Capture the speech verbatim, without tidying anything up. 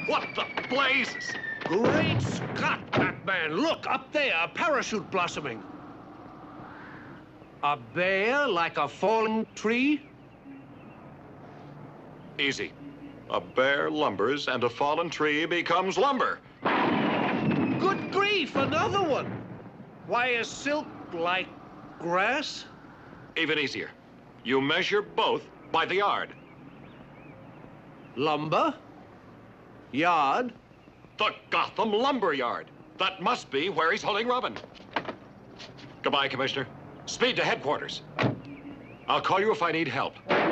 What the blazes? Great Scott, Batman! Look, up there, a parachute blossoming. A bear like a fallen tree? Easy. A bear lumbers and a fallen tree becomes lumber. Good grief, another one. Why is silk like grass? Even easier. You measure both by the yard. Lumber? Yard? The Gotham Lumber Yard. That must be where he's holding Robin. Goodbye, Commissioner. Speed to headquarters. I'll call you if I need help.